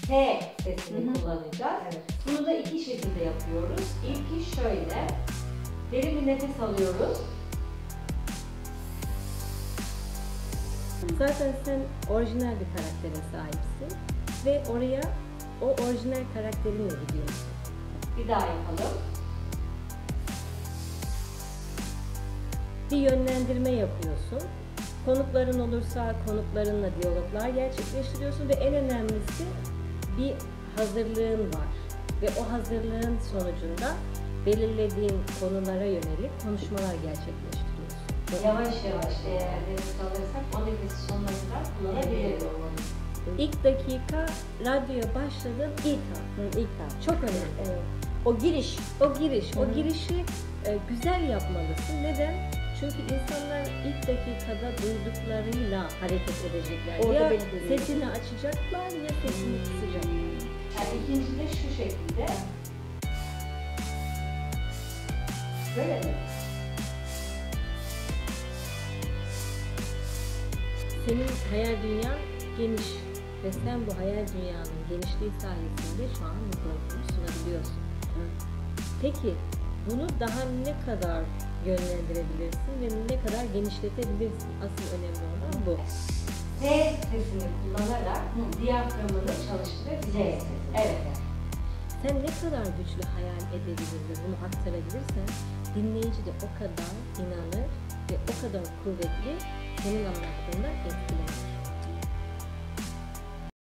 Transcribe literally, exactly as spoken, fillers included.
T sesini Hı-hı. kullanacağız. Evet. Bunu da iki şekilde yapıyoruz. İlki şöyle. Derin bir nefes alıyoruz. Zaten sen orijinal bir karakterin sahipsin ve oraya o orijinal karakterinle gidiyorsun. Bir daha yapalım. Bir yönlendirme yapıyorsun. Konukların olursa konuklarınla diyaloglar gerçekleştiriyorsun ve en önemlisi bir hazırlığın var. Ve o hazırlığın sonucunda belirlediğin konulara yönelik konuşmalar gerçekleştiriyorsun. Yavaş yavaş eğer nefes alırsak o nefesi sonuna kadar kullanabiliriz. İlk dakika radyoya başladın ilk an. İlk an. Çok önemli. Evet. O giriş, o giriş, Hı-hı. o girişi e, güzel yapmalısın. Neden? Çünkü insanlar ilk dakikada duyduklarıyla hareket edecekler. Orada ya sesini açacaklar ya sesini kısacaklar. Yani ikinci de şu şekilde. Böyle mi? Senin hayal dünyan geniş ve sen bu hayal dünyanın genişliği sayesinde şu an mikrofonu sunabiliyorsun. Peki bunu daha ne kadar yönlendirebilirsin ve ne kadar genişletebilirsin? Asıl önemli olan bu. T sesini kullanarak diyaframını çalıştırabilirsin. Evet. Sen ne kadar güçlü hayal edebilir ve bunu aktarabilirsen dinleyici de o kadar inanır ve o kadar kuvvetli senin anlattığından etkilenir.